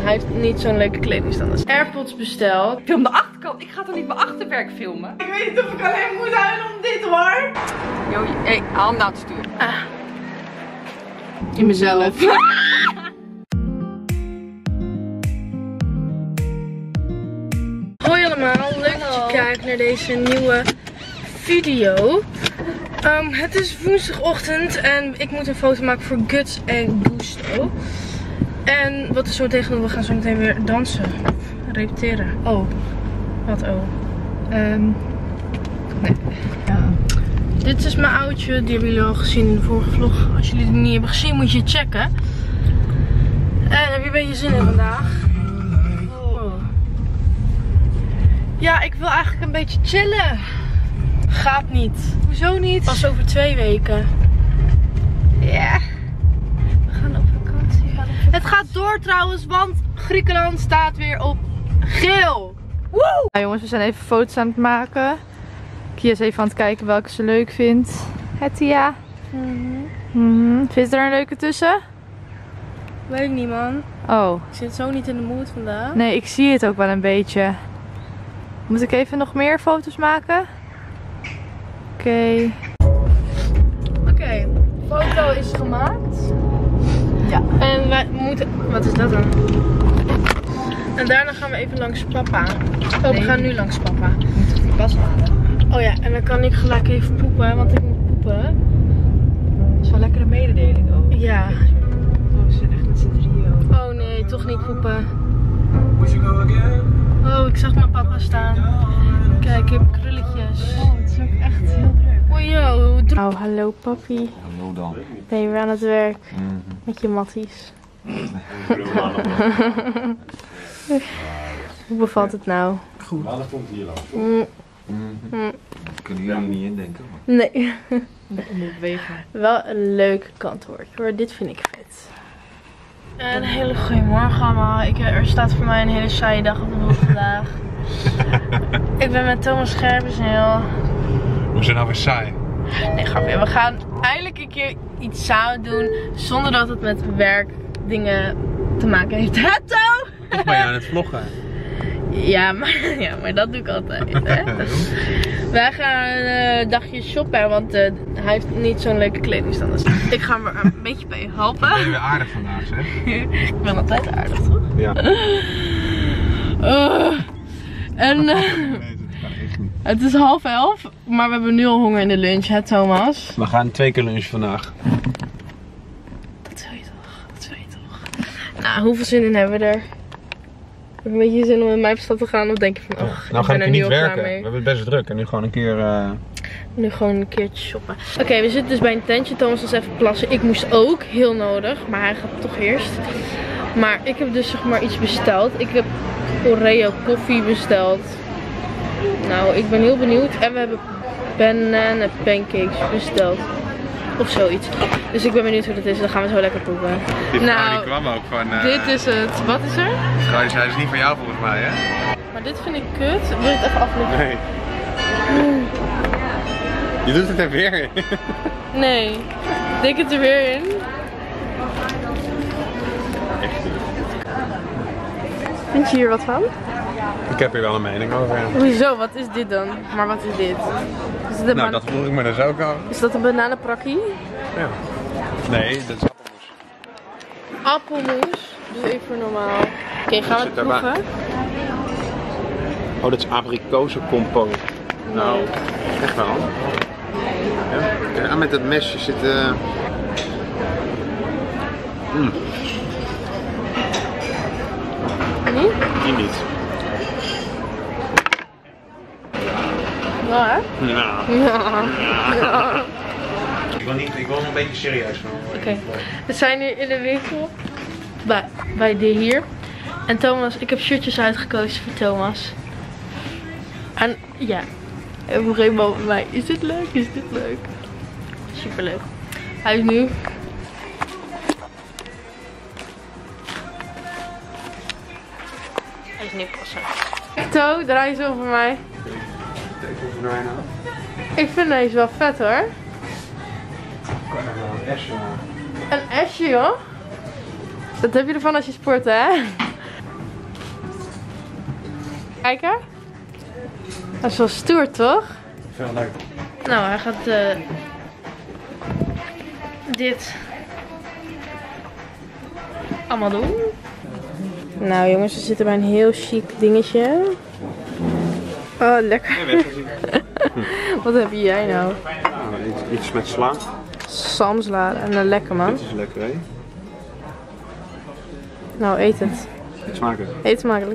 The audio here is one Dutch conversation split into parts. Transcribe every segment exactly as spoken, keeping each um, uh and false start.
hij heeft niet zo'n leuke kledingstand. AirPods besteld. Ik film de achterkant. Ik ga toch niet mijn achterwerk filmen? Ik weet niet of ik alleen moet huilen om dit hoor. Yo, hé, hey, haal hem naar het stuur. Ah. In mezelf. Hoi allemaal, leuk dat je kijkt naar deze nieuwe video. Um, het is woensdagochtend en ik moet een foto maken voor Guts en Gusto. En wat is zo tegen, we gaan zo meteen weer dansen. Repeteren. Oh. Wat oh? Um, nee. Ja. Dit is mijn oudje, die hebben jullie al gezien in de vorige vlog. Als jullie het niet hebben gezien moet je het checken. En heb je een beetje zin in vandaag? Oh. Ja, ik wil eigenlijk een beetje chillen. Gaat niet. Hoezo niet? Pas over twee weken. Ja. We gaan op vakantie. Gaan op vakantie. Het gaat door trouwens, want Griekenland staat weer op geel. Woe! Ja, jongens, we zijn even foto's aan het maken. Kia is even aan het kijken welke ze leuk vindt. Het Tia. Mm-hmm. Mm-hmm. Vind je er een leuke tussen? Weet ik niet, man. Oh. Ik zit zo niet in de mood vandaag. Nee, ik zie het ook wel een beetje. Moet ik even nog meer foto's maken? Oké. Okay. Oké, okay, foto is gemaakt. Ja. En wij moeten... Wat is dat dan? En daarna gaan we even langs papa. Oh, nee. We gaan nu langs papa. We moeten die pas halen. Oh ja, en dan kan ik gelijk even poepen, want ik moet poepen. Dat is wel lekkere mededeling ook. Ja. Oh, we zijn echt met z'n drieën. Oh nee, toch niet poepen. Oh, ik zag mijn papa staan. Kijk, ik heb krulletjes. Oh, het is ook echt heel druk. Oh, yo, druk. Oh, hallo papi. Hallo dan. Ben je weer aan het werk? Mm-hmm. Met je matties. Hoe bevalt het nou? Goed. Ja, dat komt hier langs. Mm. Mm-hmm. Mm. Dat kunnen jullie niet indenken. Nee. Moet wegen. Wel een leuk kantoortje hoor, dit vind ik vet. Een hele goede morgen allemaal. Ik, er staat voor mij een hele saaie dag op de vlog vandaag. Ik ben met Thomas Scherpenzeel. We zijn nou weer saai. Nee, grapje. We gaan eindelijk een keer iets samen doen zonder dat het met werkdingen te maken heeft. Hè, To? Toch ben je aan het vloggen? Ja, maar, ja, maar dat doe ik altijd. Hè? Wij gaan een uh, dagje shoppen, want uh, hij heeft niet zo'n leuke kledingstand. Dus ik ga hem er een beetje bij helpen. Ben je weer aardig vandaag, zeg? Ik ben altijd aardig, toch? Ja. Uh, en uh, het is half elf, maar we hebben nu al honger in de lunch, hè Thomas? We gaan twee keer lunchen vandaag. Dat wil je toch? Dat wil je toch? Nou, hoeveel zin in hebben we er? Heb je een beetje zin om in mijn stad te gaan of denk je van, oh, nou ik ga ben ik er niet nu al werken. klaar We mee. hebben het best druk en nu gewoon een keer... Uh... Nu gewoon een keertje shoppen. Oké, okay, we zitten dus bij een tentje. Thomas was even plassen. Ik moest ook, heel nodig, maar hij gaat toch eerst. Maar ik heb dus zeg maar iets besteld. Ik heb Oreo koffie besteld. Nou, ik ben heel benieuwd. En we hebben banana pancakes besteld. Of zoiets. Dus ik ben benieuwd hoe dat is. Dan gaan we zo lekker proeven. Die vrouw nou, die kwam ook van... Uh... Dit is het. Wat is er? Vrouw die zei, dat is niet van jou volgens mij, hè? Maar dit vind ik kut. Wil je het even afleggen? Nee. Mm. Je doet het er weer in. Nee. Dik het er weer in. Echt niet. Vind je hier wat van? Ik heb hier wel een mening over. Ja. Hoezo? Wat is dit dan? Maar wat is dit? Is het een Nou, dat vroeg ik me dus ook al. Is dat een bananenprakkie? Ja. Nee, dat is appelmoes. Appelmoes. Doe even normaal. Oké, okay, gaan we het proeven? Oh, dat is abrikozenkompoot. Nee. Nou, echt wel. Ja. Kijk aan met dat mesje zit... Uh... Mm. Nee? Die niet. Ja, hè? Ja. Ja. Ja. Ik wil, niet, ik wil nog een beetje serieus van. Oké, okay. We zijn nu in de winkel. Bij, bij de hier. En Thomas, ik heb shirtjes uitgekozen voor Thomas. En ja, en op een bij mij. Is dit leuk? Is dit leuk? Super leuk. Hij is nu. Hij is nu passen. To, draai eens over mij. Ik vind deze wel vet hoor. Een esje. Een esje joh. Dat heb je ervan als je sport hè? Kijken. Dat is wel stoer, toch? Veel leuk. Nou, hij gaat uh, dit allemaal doen. Nou jongens, we zitten bij een heel chic dingetje. Oh, lekker. Wat heb jij nou? Nou, iets, iets met sla. Samsla en uh, lekker man. Dit is lekker, hè? Nou, eet het. Eet smakelijk. Eet smakelijk.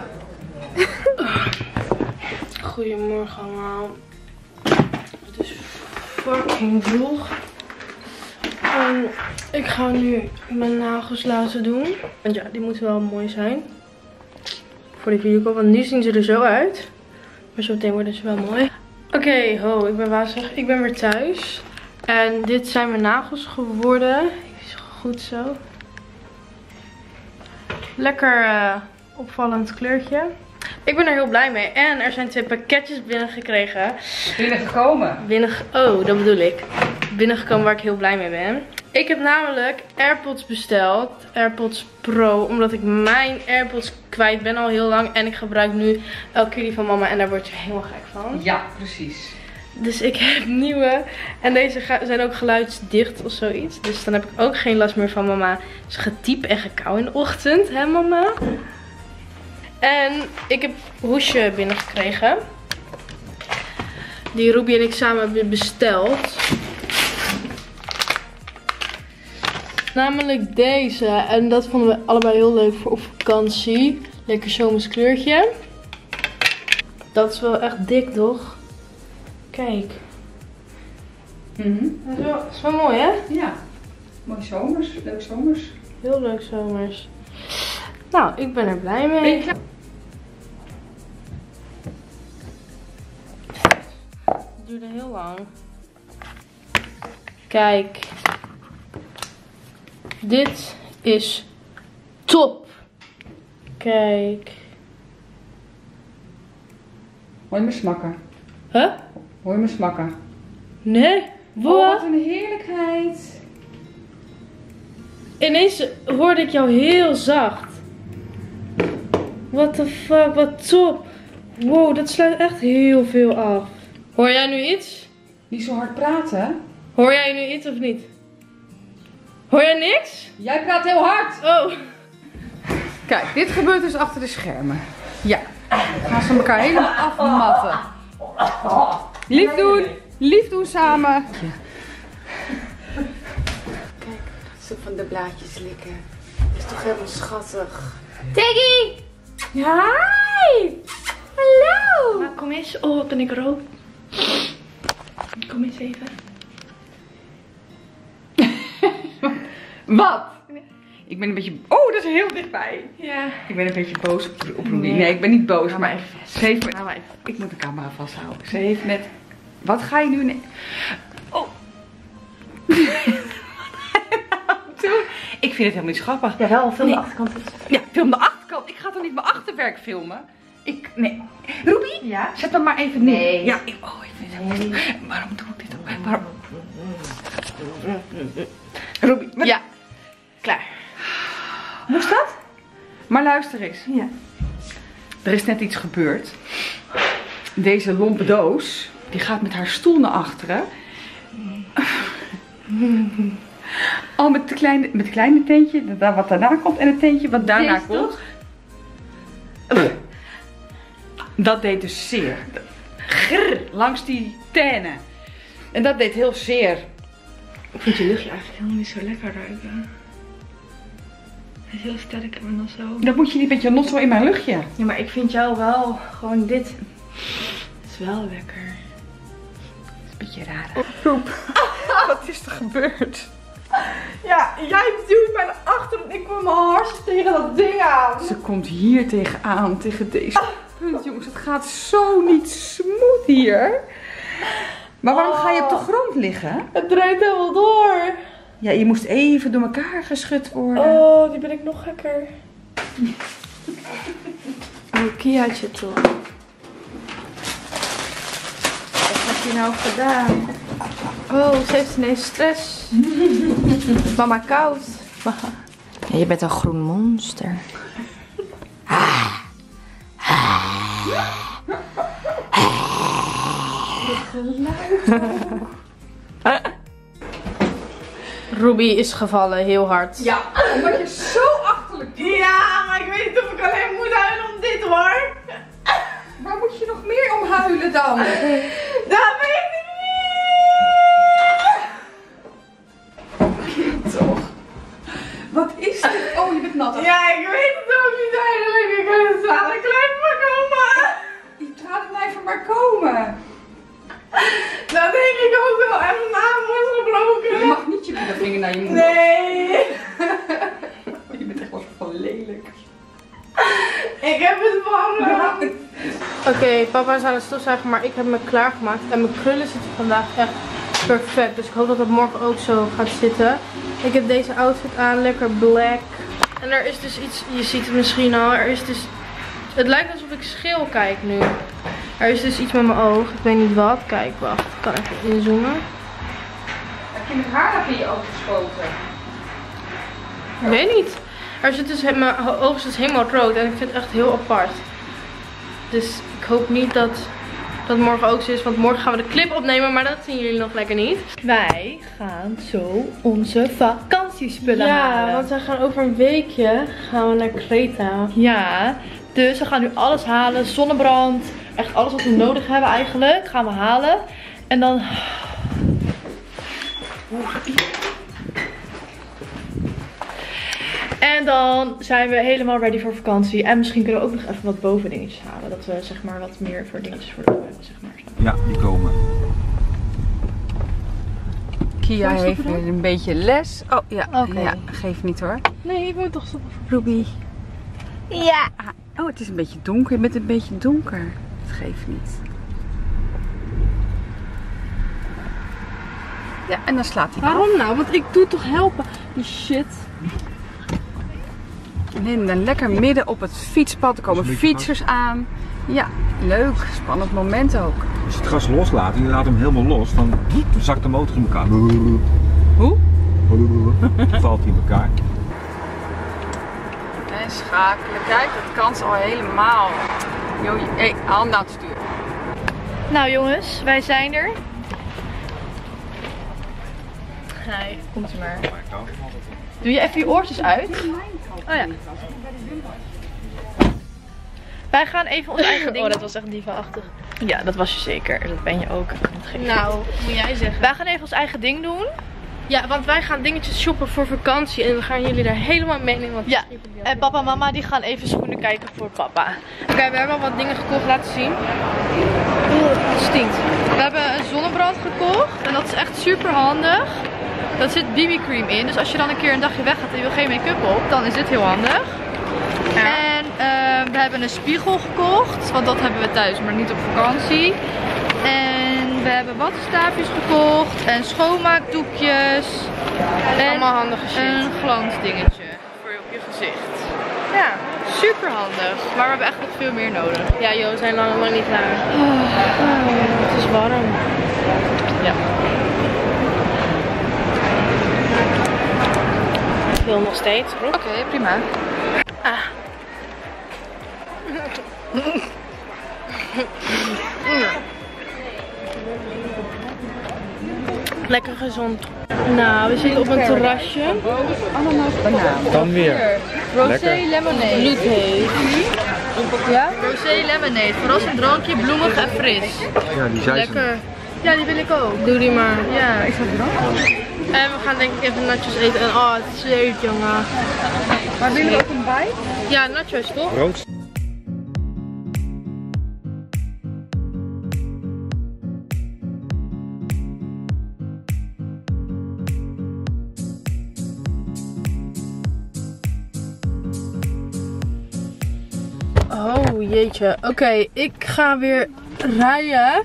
Goedemorgen allemaal. Het is fucking vroeg. En ik ga nu mijn nagels laten doen. Want ja, die moeten wel mooi zijn. Voor die video. Want nu zien ze er zo uit. Maar zo meteen worden ze wel mooi. Oké, okay, ho, ik ben wazig. Ik ben weer thuis. En dit zijn mijn nagels geworden. Is goed zo. Lekker uh, opvallend kleurtje. Ik ben er heel blij mee. En er zijn twee pakketjes binnengekregen. Binnengekomen. Binnen, oh, dat bedoel ik. Binnengekomen waar ik heel blij mee ben. Ik heb namelijk AirPods besteld. AirPods Pro. Omdat ik mijn AirPods kwijt ben al heel lang. En ik gebruik nu elke keer die van mama. En daar word je helemaal gek van. Ja, precies. Dus ik heb nieuwe. En deze zijn ook geluidsdicht of zoiets. Dus dan heb ik ook geen last meer van mama. Dus getiep en gekauw in de ochtend. Hè mama? En ik heb hoesje binnengekregen. Die Ruby en ik samen hebben besteld. Namelijk deze. En dat vonden we allebei heel leuk voor op vakantie. Lekker zomers kleurtje. Dat is wel echt dik, toch? Kijk. Mm-hmm. Dat is wel, dat is wel mooi, hè? Ja. Mooi zomers. Leuk zomers. Heel leuk zomers. Nou, ik ben er blij mee. Het duurde heel lang. Kijk. Dit is top. Kijk. Hoor je me smakken? Huh? Hoor je me smakken? Nee? Wat? Oh, wat een heerlijkheid. Ineens hoorde ik jou heel zacht. What the fuck, wat top. Wow, dat sluit echt heel veel af. Hoor jij nu iets? Niet zo hard praten. Hoor jij nu iets of niet? Hoor jij niks? Jij praat heel hard. Oh. Kijk, dit gebeurt dus achter de schermen. Ja. Gaan ze elkaar helemaal afmatten. Lief doen. Lief doen samen. Kijk, ze van de blaadjes likken. Dat is toch helemaal schattig. Teggy! Hi! Hallo! Maar kom eens. Oh, wat ben ik rood. Kom eens even. Wat? Ik ben een beetje... Oh, dat is heel dichtbij. Ja. Ik ben een beetje boos op, op Ruby. Nee, ik ben niet boos. Hou maar maar even vast. Ze heeft me... Hou maar even. Ik moet de camera vasthouden. Ze heeft net... Wat ga je nu... Ne... Oh. Wat ga je nou doen? Ik vind het helemaal niet grappig. Jawel, film Nee. de achterkant. Ja, film de achterkant. Ik ga toch niet mijn achterwerk filmen? Ik... Nee. Ruby? Ja? Zet hem maar even neer. Nee. Ja. Ik, oh, ik vind het helemaal niet... Waarom doe ik dit ook? Waarom... Ruby. Wat... Ja. Klaar. Moest dat? Maar luister eens. Ja. Er is net iets gebeurd. Deze lompe doos, die gaat met haar stoel naar achteren. Al met het kleine, met het kleine tentje, wat daarna komt, en het tentje wat daarna Deze komt. Dat deed dus zeer. Grrr, langs die tenen. En dat deed heel zeer. Ik vind je luchtje eigenlijk helemaal niet zo lekker ruiken. Hij is heel sterk en dan zo. Dat moet je niet met je not zo in mijn luchtje. Ja, maar ik vind jou wel gewoon dit. Het is wel lekker. Dat is een beetje raar. Poep. Wat is er gebeurd? Ja, jij duwt mij naar achter en ik kwam mijn hart tegen dat ding aan. Ze komt hier tegenaan, tegen deze punt, jongens. Het gaat zo niet smooth hier. Maar waarom ga je op de grond liggen? Het draait helemaal door. Ja, je moest even door elkaar geschud worden. Oh, die ben ik nog gekker. Oh, Kiaatje toch. Wat heb je nou gedaan? Oh, ze heeft ineens stress. Mama koud. Ja, je bent een groen monster. Ah. Ah. geluid. Ruby is gevallen, heel hard. Ja, omdat je zo achterlijk doet. Ja, maar ik weet niet of ik alleen moet huilen om dit hoor. Waar moet je nog meer om huilen dan? Dat weet ik niet. Toch? Wat is dit? Oh, je bent nat. Ja, ik weet het ook niet eigenlijk. Ik kan het tranen klein maar komen. Die tranen blijven maar komen. Dat denk ik ook wel. En mijn naam wordt gebroken. Je mag niet je middelvinger naar je moeder. Nee. Je bent echt wel van lelijk. Ik heb het van me. Oké, okay, papa is aan het stofzuigen, maar ik heb me klaargemaakt. En mijn krullen zitten vandaag echt perfect. Dus ik hoop dat het morgen ook zo gaat zitten. Ik heb deze outfit aan, lekker black. En er is dus iets, je ziet het misschien al, er is dus... Het lijkt alsof ik scheel kijk nu. Er is dus iets met mijn oog, ik weet niet wat. Kijk, wacht, ik kan even inzoomen. Heb je met haar in je oog geschoten? Ik weet niet. Er zit dus, mijn oog is dus helemaal rood en ik vind het echt heel apart. Dus ik hoop niet dat dat morgen ook zo is, want morgen gaan we de clip opnemen, maar dat zien jullie nog lekker niet. Wij gaan zo onze vakantiespullen Ja, halen. want wij gaan over een weekje gaan we naar Kreta. Ja, dus we gaan nu alles halen. Zonnebrand, echt alles wat we nodig hebben eigenlijk, gaan we halen. En dan... En dan zijn we helemaal ready voor vakantie. En misschien kunnen we ook nog even wat bovendingetjes halen. Dat we zeg maar wat meer voor dingetjes voor de hebben, zeg maar. Ja, die komen. Kia heeft weer een beetje les. Oh ja, Oké. ja, geef niet hoor. Nee, ik moet toch stoppen. Ruby. Ja. Oh, het is een beetje donker. Je bent een beetje donker. Het geeft niet. Ja, en dan slaat hij af. Waarom nou? Want ik doe toch helpen. Die shit. En dan lekker midden op het fietspad. Er komen Dat is een beetje fietsers aan. Ja, leuk. Spannend moment ook. Als je het gas loslaat en je laat hem helemaal los, dan zakt de motor in elkaar. Hoe? Dan valt hij in elkaar. En schakelen. Kijk, dat kan ze al helemaal. Jo, hey, hand aan het stuur. Nou jongens, wij zijn er. Nee, komt u maar. Doe je even je oortjes uit? Oh ja. Wij gaan even ons eigen ding. Oh, dat was echt diva-achtig. Ja, dat was je zeker. Dat ben je ook. Dat geef je Nou, niet. moet jij zeggen. Wij gaan even ons eigen ding doen. Ja, want wij gaan dingetjes shoppen voor vakantie en we gaan jullie daar helemaal meenemen. Want Ja, en papa en mama die gaan even schoenen kijken voor papa. Oké, okay, we hebben al wat dingen gekocht, laten zien. Oeh, het stinkt. We hebben een zonnebrand gekocht en dat is echt super handig. Dat zit B B cream in, dus als je dan een keer een dagje weg gaat en je wil geen make-up op, dan is dit heel handig. Ja. En uh, we hebben een spiegel gekocht, want dat hebben we thuis, maar niet op vakantie. En we hebben wattenstaafjes gekocht en schoonmaakdoekjes. En Allemaal handige shit. een glansdingetje voor je op je gezicht. Ja, super handig, maar we hebben echt nog veel meer nodig. Ja joh, we zijn lang, lang niet klaar. Oh, het is warm. Ja. Ik wil nog steeds. Oké, okay, prima. Ah. Lekker gezond. Nou, we zitten op een terrasje. Ananas, banaan. Dan weer. Rosé Lekker. lemonade. Bloedheet. Ja? Rosé lemonade. Verrassend drankje, bloemig en fris. Ja, die zijn ze. Lekker. Ja, die wil ik ook. Doe die maar. Ja, ik zat er ook. En we gaan denk ik even nachos eten. En oh, het is leuk jongen. Maar willen we ook een bij? Ja, nachos toch? Rood. Oh jeetje. Oké, okay, ik ga weer rijden.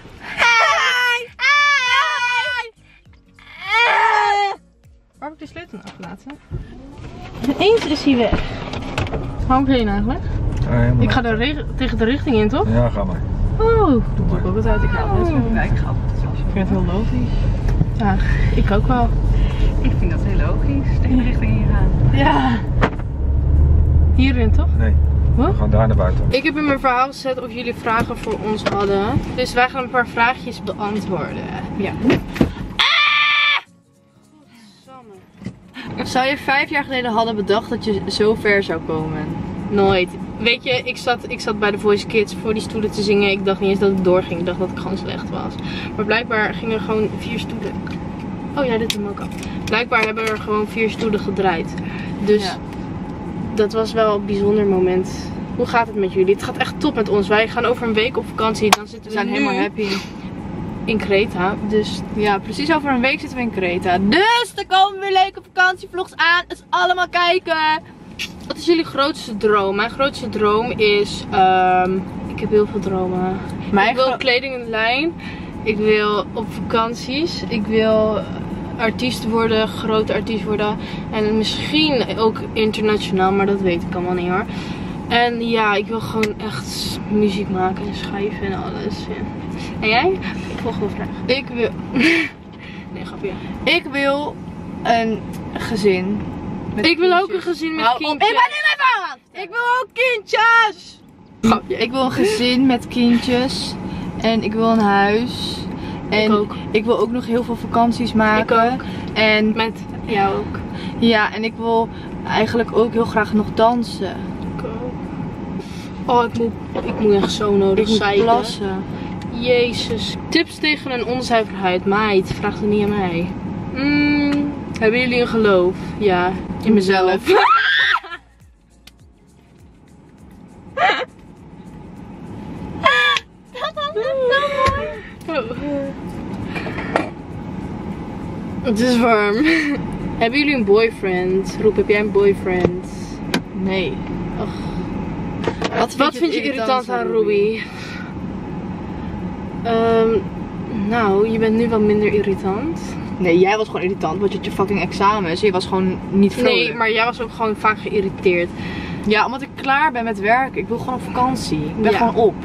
Waar heb ik de sleutel nou afgelaten? Ineens is hij weg. Waar moet ik heen eigenlijk? Ja, Ik ga er tegen de richting in, toch? Ja, ga maar. Oh, dat doe ik ook altijd. Ik ga altijd zo. Ja, ik ga altijd. Ik vind het heel logisch. Ja, ik ook wel. Ik vind dat heel logisch. Tegen de richting hier gaan. Ja. Hierin toch? Nee. We gaan daar naar buiten. Ik heb in mijn verhaal gezet of jullie vragen voor ons hadden. Dus wij gaan een paar vraagjes beantwoorden. Ja. Zou je vijf jaar geleden hadden bedacht dat je zo ver zou komen? Nooit. Weet je, ik zat, ik zat bij de Voice Kids voor die stoelen te zingen. Ik dacht niet eens dat het doorging. Ik dacht dat ik gewoon slecht was. Maar blijkbaar gingen er gewoon vier stoelen. Oh ja, dit is hem ook al. Blijkbaar hebben er gewoon vier stoelen gedraaid. Dus ja. Dat was wel een bijzonder moment. Hoe gaat het met jullie? Het gaat echt top met ons. Wij gaan over een week op vakantie. Dan zitten we, we zijn nu helemaal happy. In Kreta. Dus ja, precies over een week zitten we in Kreta. Dus er komen weer leuke vakantievlogs aan. Dus allemaal kijken. Wat is jullie grootste droom? Mijn grootste droom is... Um, ik heb heel veel dromen. Mijn ik wil kleding in de lijn. Ik wil op vakanties. Ik wil artiest worden. Grote artiest worden. En misschien ook internationaal. Maar dat weet ik allemaal niet hoor. En ja, ik wil gewoon echt muziek maken en schrijven en alles. Ja. En jij? Volgende vraag. Ik wil... Nee, grapje. Ik wil een gezin. Met ik wil kindjes. Ook een gezin met Hou kindjes. Op. Ik ben niet meer van! Ik wil ook kindjes! Grapje. Ik wil een gezin met kindjes. En ik wil een huis. En ik ook. Ik wil ook nog heel veel vakanties maken. Ik ook. En met jou ook. Ja, en ik wil eigenlijk ook heel graag nog dansen. Ik ook. Oh, ik moet, ik moet echt zo nodig ik zeiken. moet plassen. Jezus. Tips tegen een onzuiverheid. Meid, vraag het niet aan mij. Mm, hebben jullie een geloof? Ja, in mezelf. Dat was zo mooi. Oh. Het is warm. Hebben jullie een boyfriend? Roep, heb jij een boyfriend? Nee. Och. Wat, Wat vind je irritant aan Ruby? Um, nou, je bent nu wel minder irritant. Nee, jij was gewoon irritant, want je had je fucking examens. Je was gewoon niet vrolijk. Nee, maar jij was ook gewoon vaak geïrriteerd. Ja, omdat ik klaar ben met werken. Ik wil gewoon op vakantie. Ik ben ja. gewoon op.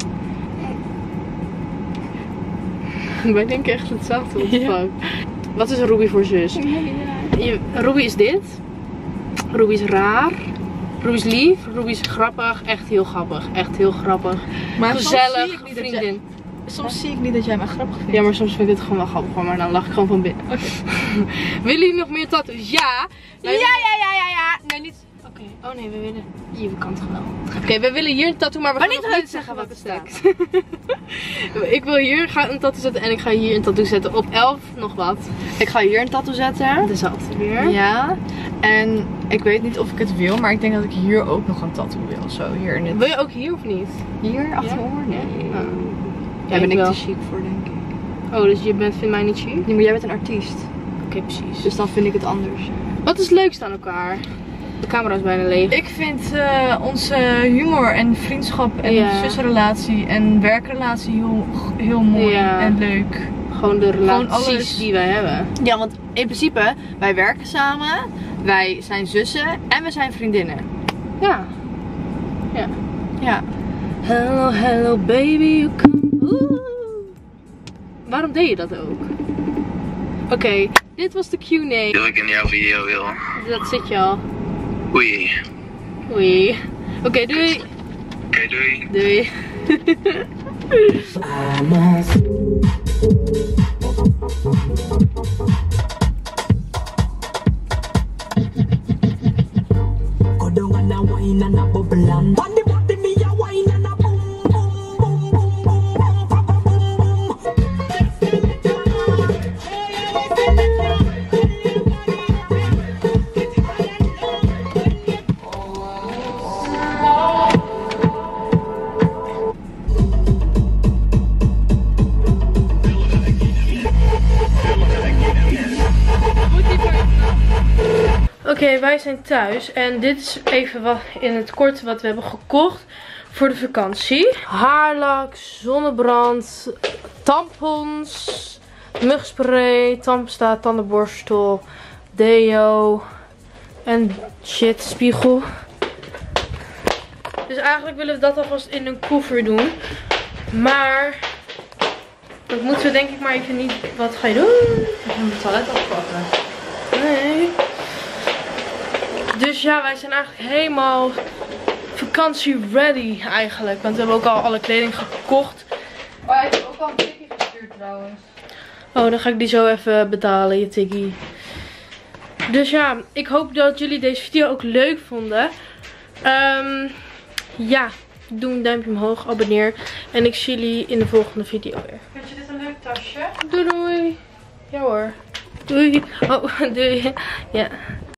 Wij denken echt hetzelfde. What the ja. fuck. Wat is Ruby voor zus? Ja, ja. Je, Ruby is dit. Ruby is raar. Ruby is lief. Ruby is grappig. Echt heel grappig. Echt heel grappig. Maar gezellig. Vriendin. Jij, soms zie ik niet dat jij mij grappig vindt. Ja, maar soms vind ik het gewoon wel grappig. Maar dan lach ik gewoon van binnen. Okay. Willen jullie nog meer tattoos? Ja. Ja, ja, ja, ja, ja. Nee, niet. Oké. Okay. Oh nee, we willen... Hier, kan het gewoon. Oké, okay, we willen hier een tattoo, maar we maar gaan niet nog niet zeggen wat er staat. Ik wil hier gaan een tattoo zetten en ik ga hier een tattoo zetten. Op elf nog wat. Ik ga hier een tattoo zetten. Dezelfde weer. Ja. En ik weet niet of ik het wil, maar ik denk dat ik hier ook nog een tattoo wil. Zo, hier in dit. Wil je ook hier of niet? Hier, achter mijn ja? oor? Nee. Oh. Daar ja, ben ik wel. te chic voor, denk ik. Oh, dus je bent, vindt mij niet chic? Nee, maar jij bent een artiest. Oké, okay, precies. Dus dan vind ik het anders. Wat is het leukst aan elkaar? De camera is bijna leeg. Ik vind uh, onze humor en vriendschap en ja. zusrelatie en werkrelatie heel, heel mooi ja. en leuk. Gewoon de relaties Gewoon alles. die wij hebben. Ja, want in principe, wij werken samen, wij zijn zussen en we zijn vriendinnen. Ja. Ja. Ja. Hello, hello baby, you come. Ooh. Waarom deed je dat ook? Oké, okay, dit was de Q and A. Wil ik in jouw video wil. Dat zit je al. Oei. Oei. Oké, okay, doei. Oké, okay, doei. Doei. Oké, okay, wij zijn thuis en dit is even wat in het kort wat we hebben gekocht voor de vakantie. Haarlak, zonnebrand, tampons, mugspray, tandpasta, tandenborstel, deo en shit, spiegel. Dus eigenlijk willen we dat alvast in een koffer doen. Maar dat moeten we denk ik maar even niet. Wat ga je doen? Ik ga mijn toilet afpakken. Nee. Dus ja, wij zijn eigenlijk helemaal vakantie ready eigenlijk. Want we hebben ook al alle kleding gekocht. Oh, hij heeft ook al een tikkie gestuurd trouwens. Oh, dan ga ik die zo even betalen, je tikkie. Dus ja, ik hoop dat jullie deze video ook leuk vonden. Um, ja, doe een duimpje omhoog, abonneer. En ik zie jullie in de volgende video weer. Vind je dit een leuk tasje? Doei doei. Ja hoor. Doei. Oh, doei. Ja.